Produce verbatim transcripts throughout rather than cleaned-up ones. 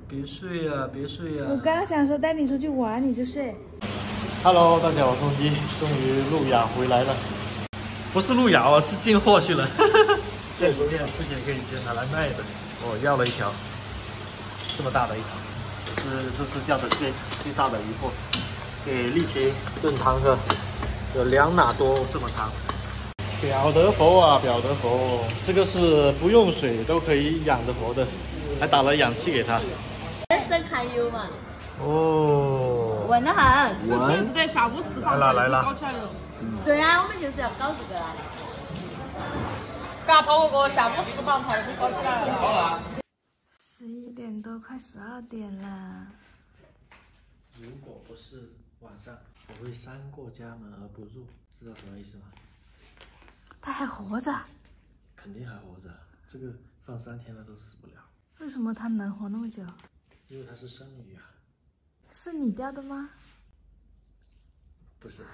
别睡呀、啊，别睡呀、啊！ 我刚想说带你出去玩，你就睡。 Hello， 大家好，我松鸡终于路亚回来了，不是路亚哦，是进货去了。对，昨天之前给以前拿来卖的，我要了一条，这么大的一条，是这是钓的最最大的鱼货，给丽琴炖汤喝，有两哪多这么长。表德佛啊，表德佛，这个是不用水都可以养的佛的，还打了氧气给它。 真开优嘛！ 哦， 稳得很。 之前这个下午四方才就搞起来了。 对啊，我们就是要搞这个啊。 嘎跑个个下午四方才就搞起来了。 十一点多，快十二点了。 如果不是晚上，我会三过家门而不入，知道什么意思吗？ 他还活着？ 肯定还活着，这个放三天了都死不了。 为什么他能活那么久？ 因为它是生鱼啊。 是你钓的吗？ 不是。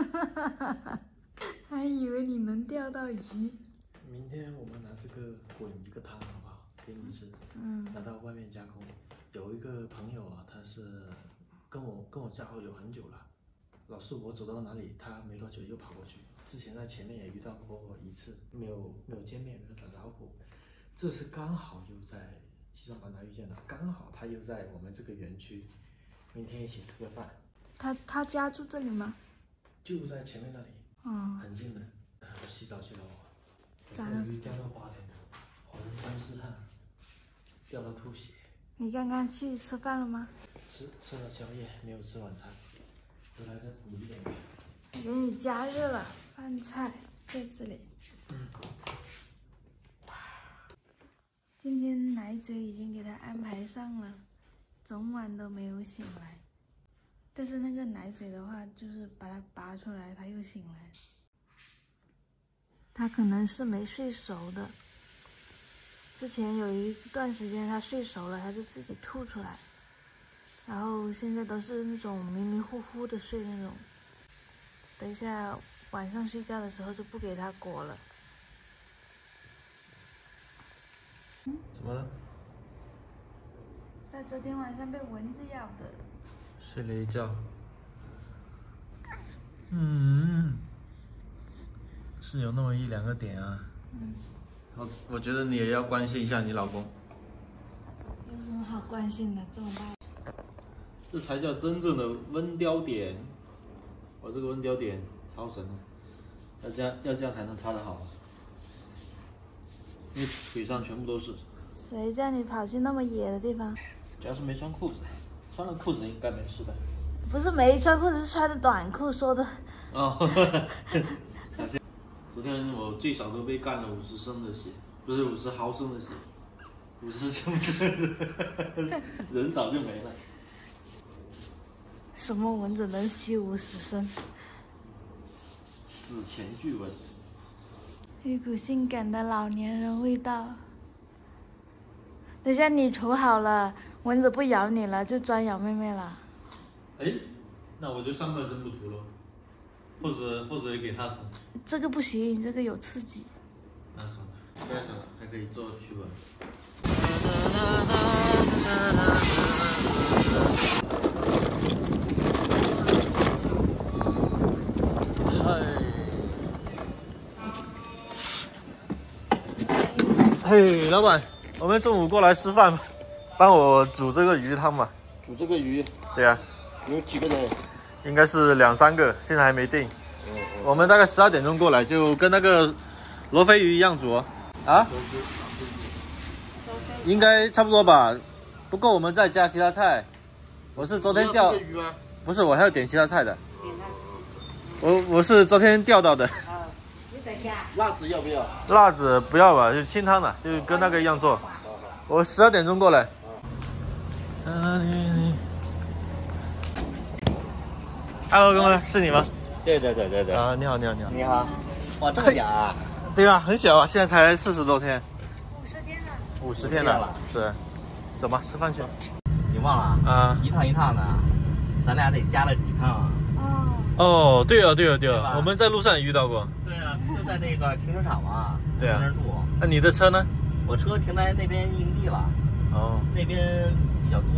还以为你能钓到鱼。 明天我们拿这个滚一个汤好不好？给你吃。 嗯。 拿到外面加工。有一个朋友啊，他是跟我跟我交好友很久了，老是我走到哪里，他没多久又跑过去。之前在前面也遇到过一次，没有没有见面，没有打招呼。这次刚好又在西双版纳遇见了，刚好他又在我们这个园区，明天一起吃个饭。 他他家住这里吗？ 就在前面那里， 哦， 很近的。我洗澡去了，我咋了？ 鱼钓到八点多，浑身是汗，钓到吐血。 你刚刚去吃饭了吗？ 吃吃了宵夜，没有吃晚餐，回来再补一点呗。 给你加热了饭菜在这里。 嗯。 今天奶嘴已经给他安排上了，整晚都没有醒来。但是那个奶嘴的话，就是把它拔出来，他又醒来。他可能是没睡熟的。之前有一段时间他睡熟了，他就自己吐出来，然后现在都是那种迷迷糊糊的睡那种。等一下晚上睡觉的时候就不给他裹了。 怎么了？ 他昨天晚上被蚊子咬的。 睡了一觉。嗯，是有那么一两个点啊。 嗯。 我我觉得你也要关心一下你老公。 有什么好关心的？这么大。 这才叫真正的温雕点。我这个温雕点超神的，要这样要这样才能插得好，因为腿上全部都是。 谁叫你跑去那么野的地方？ 主要是没穿裤子，穿了裤子应该没事的。 不是没穿裤子，是穿的短裤，说的。 哦。昨天我最少都被干了五十升的血，不是五十毫升的血，五十升的人早就没了。 什么蚊子能吸五十升？ 史前巨蚊， 一股性感的老年人味道。等下你涂好了，蚊子不咬你了，就专咬妹妹了。 哎，那我就上半身不涂了，或者或者给他涂。 这个不行，这个有刺激。 那算了，不要算了，还可以做驱蚊。嘿，老板，我们中午过来吃饭，帮我煮这个鱼汤吧。 煮这个鱼？ 对啊。 有几个人？ 应该是两三个，现在还没定。 嗯嗯、 我们大概十二点钟过来，就跟那个罗非鱼一样煮哦。啊？应该差不多吧，不够我们再加其他菜。我是昨天钓，不是，我还要点其他菜的。我我是昨天钓到的。 啊，你在家。 辣子要不要？ 辣子不要吧，就清汤的，就跟那个一样做。我十二点钟过来。Hello， 哥们，是你吗？ 对对对对对。 啊，你好，你好，你好。 你好。哇，这么小啊？ 对啊，很小啊，现在才四十多天。 五十天了。 五十天了，是。走吧，吃饭去。 你忘了？啊。一趟一趟的，咱俩得加了几趟啊？ 哦。 哦，对哦，对哦，对哦，我们在路上也遇到过。 对啊，就在那个停车场嘛。 对啊。 在那住。 那你的车呢？ 我车停在那边营地了。哦。那边比较多。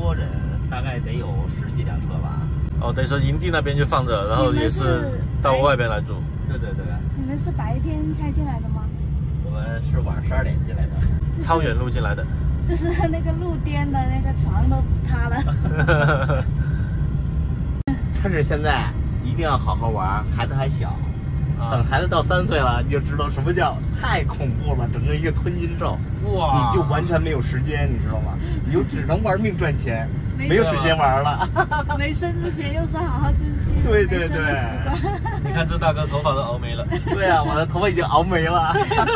该得有十几辆车吧。 哦，等于说营地那边就放着，然后也是到外边来住。 对对对。 你们是白天开进来的吗？ 我们是晚上十二点进来的。 超远路进来的。 就是那个路边的那个床都塌了。 趁着现在一定要好好玩，孩子还小。等孩子到三岁了，你就知道什么叫太恐怖了，整个一个吞金兽，哇！你就完全没有时间，你知道吗？你就只能玩命赚钱，没有时间玩了。 没生之前又说好好珍惜， 对对对。 你看这大哥头发都熬没了。 对啊，我的头发已经熬没了。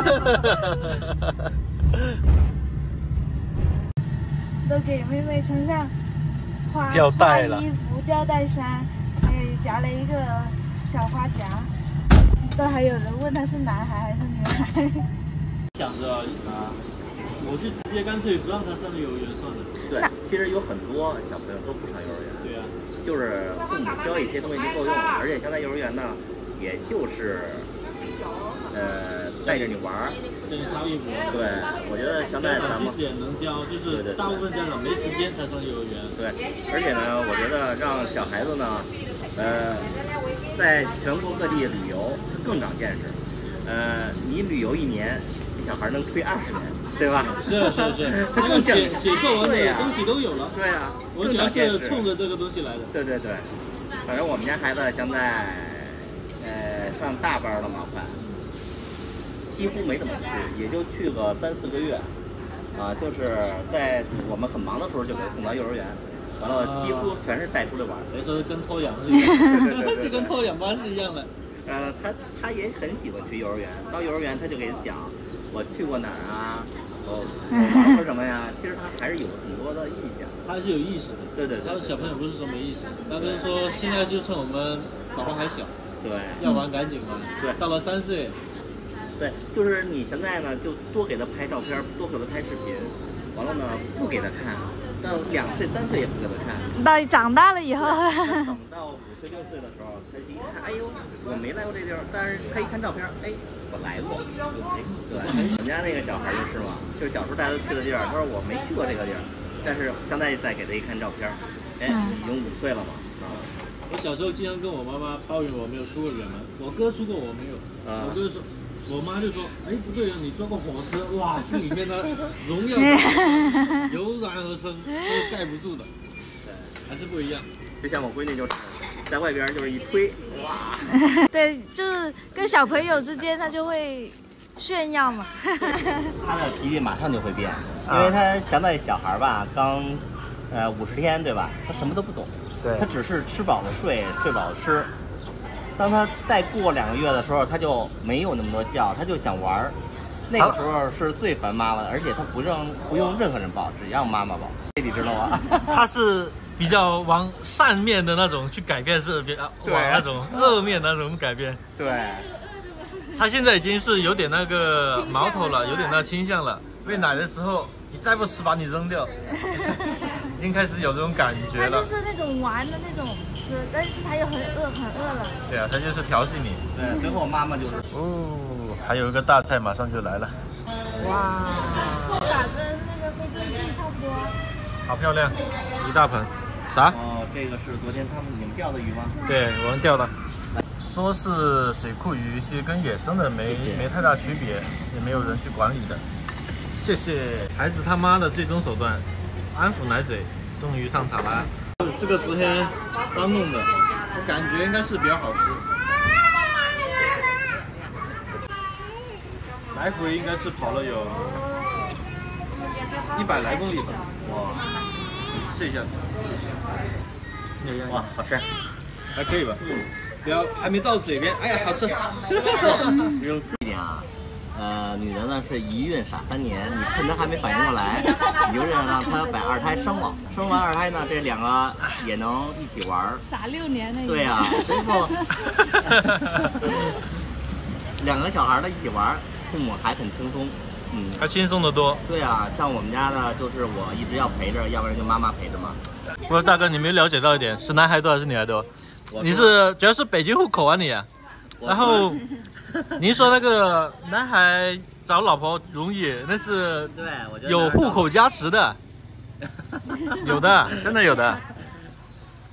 都给妹妹穿上花吊带了， 花衣服、吊带衫，还有夹了一个小花夹。都还有人问他是男孩还是女孩。 想着啊，我就直接干脆不让他上幼儿园算了。 对，其实有很多小朋友都不上幼儿园。 对啊， 就是父母教一些东西就够用了，而且现在幼儿园呢，也就是呃带着你玩儿， 跟你擦屁股。 对，我觉得现在咱们其实也能教，就是大部分家长没时间才上幼儿园。 对，而且呢，我觉得让小孩子呢，呃，在全国各地旅游更长见识。呃，你旅游一年，你小孩能推二十年，对吧？ 是是是，他更写写作文的东西都有了。 对啊， 我主要是冲着这个东西来的。 对对对，反正我们家孩子现在呃上大班了嘛，快，几乎没怎么去，也就去个三四个月，啊，就是在我们很忙的时候就给他送到幼儿园。完了，几乎全是带出来玩， 等于说跟偷养是一样，就跟偷养班是一样的。 呃，他他也很喜欢去幼儿园，到幼儿园他就给他讲，我去过哪儿啊，我我玩过什么呀？其实他还是有很多的印象， 他是有意识的。 对对对， 他的小朋友不是说没意识，他跟说现在就趁我们宝宝还小， 对， 要玩赶紧玩。 对， 到了三岁， 对，就是你现在呢，就多给他拍照片，多给他拍视频，完了呢不给他看。到两岁、三岁也不给他看， 到长大了以后， 等到五岁、六岁的时候，他一看，哎呦，我没来过这地儿，但是他一看照片，哎，我来过。对，我们家那个小孩就是嘛，就是小时候带他去的地儿，他说我没去过这个地儿，但是现在再给他一看照片，哎，已经五岁了嘛。啊， 我小时候经常跟我妈妈抱怨我没有出过远门，我哥出过我没有， 啊、 我哥说。我妈就说：“哎，不对啊，你坐过火车，哇，心里面的荣耀油然而生，都盖不住的。对，还是不一样。 就像我闺女就是，在外边就是一推，哇。 对，就是跟小朋友之间，他就会炫耀嘛。 他的脾气马上就会变，因为他现在小孩吧，刚呃五十天对吧？他什么都不懂， 对， 他只是吃饱了睡，睡饱了吃。”当他再过两个月的时候，他就没有那么多觉，他就想玩儿。那个时候是最烦妈妈的，而且他不让不用任何人抱，只让妈妈抱。你知道吗？ 他是比较往善面的那种去改变这边，往那种恶面的那种改变。 对。 他现在已经是有点那个苗头了，有点那倾向了。喂奶的时候，你再不吃把你扔掉，已经开始有这种感觉了。 他就是那种玩的那种吃，但是他又很饿，很饿了。 对啊，他就是调戏你。 对，最后妈妈就是。 哦，还有一个大菜马上就来了。哇， 做法跟那个非洲鸡差不多。 好漂亮，一大盆。啥？ 哦，这个是昨天他们你们钓的鱼吗？ 对，我们钓的。说是水库鱼，其实跟野生的没谢谢没太大区别，也没有人去管理的。谢谢孩子他妈的最终手段，安抚奶嘴，终于上场了。这个昨天刚弄的，我感觉应该是比较好吃。来回应该是跑了有一百来公里吧。哇，试一下。 哇，好吃， 还可以吧？嗯。不要，还没到嘴边，哎呀，好吃。 扔一点啊，呃，女的呢是一孕傻三年，你趁她还没反应过来，你就让让她把二胎生了，生完二胎呢，这两个也能一起玩。 傻六年那个。 对呀、啊，最后两个小孩的一起玩，父母还很轻松，嗯， 还轻松得多。 对啊，像我们家呢，就是我一直要陪着，要不然就妈妈陪着嘛。 不过大哥，你没了解到一点，是男孩多还是女孩多？你是主要是北京户口啊你啊，然后您说那个男孩找老婆容易，那是对，我觉得有户口加持的，有的，真的有的。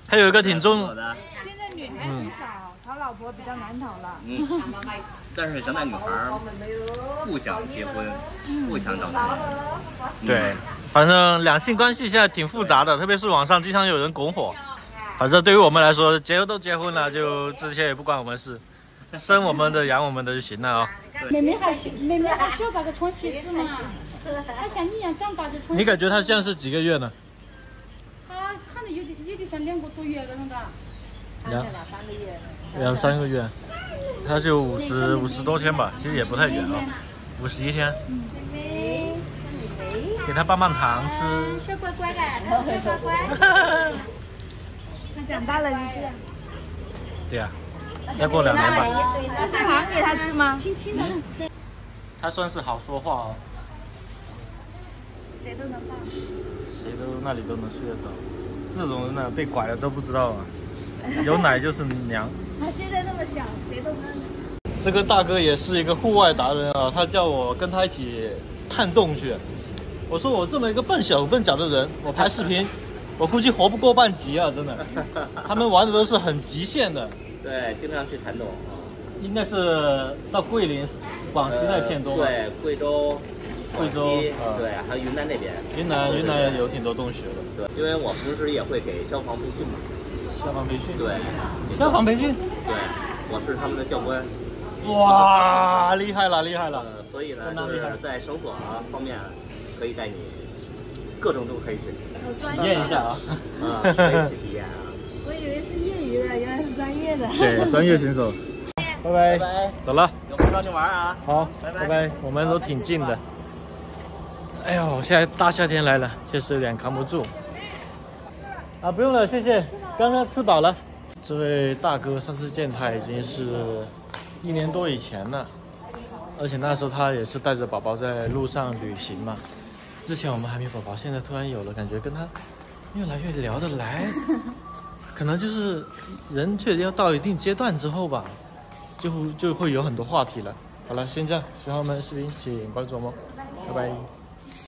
还有一个挺重， 现在女孩很少，讨老婆比较难讨了。 嗯，但是现在女孩不想结婚，不想找男人。 对，反正两性关系现在挺复杂的，特别是网上经常有人拱火。反正对于我们来说，结都结婚了，就这些也不关我们事，生我们的养我们的就行了啊、 哦。妹妹还小，妹妹还小，咋个穿鞋子嘛？她像你一样长大就穿。 你感觉她像是几个月呢？ 她看着有点有点像两个多月那种的。 两两三个月，她就五十五十多天吧，其实也不太远啊，五十一天。 妹妹， 给她棒棒糖吃。 小乖乖的，小乖乖。她长大了，你这样。 对呀、啊，再过两年吧。 棒糖给她吃吗？轻轻的。 她算是好说话哦。 谁都能抱。 谁都那里都能睡得着，这种人呢被拐了都不知道啊，有奶就是娘。 他现在那么小，谁都能。 这个大哥也是一个户外达人啊，他叫我跟他一起探洞去。我说我这么一个笨手笨脚的人，我拍视频，我估计活不过半集啊，真的。他们玩的都是很极限的。 对，经常去探洞。 应该是到桂林、广西那片多吧、 呃？对，贵州。 贵州， 呃、对，还有云南那边。 云南，云南有挺多洞穴的。 对，因为我平时也会给消防培训嘛。 消防培训。 对。 消防培训。 对，我是他们的教官。 哇，厉害了，厉害了！ 呃、所以呢，就是在绳索方面可以带你各种都可以去体验一下啊。 啊，可以去体验啊。 我以为是业余的，原来是专业的。 对，专业选手。拜拜，拜拜，走了。 有空找你玩啊。 好，拜拜，拜拜。我们都挺近的。哎呦，现在大夏天来了，确实有点扛不住。啊，不用了，谢谢。刚刚吃饱了。这位大哥上次见他已经是一年多以前了，而且那时候他也是带着宝宝在路上旅行嘛。之前我们还没宝宝，现在突然有了，感觉跟他越来越聊得来。可能就是人确实要到一定阶段之后吧，就就会有很多话题了。好了，先这样，喜欢我们的视频请关注我们，拜拜。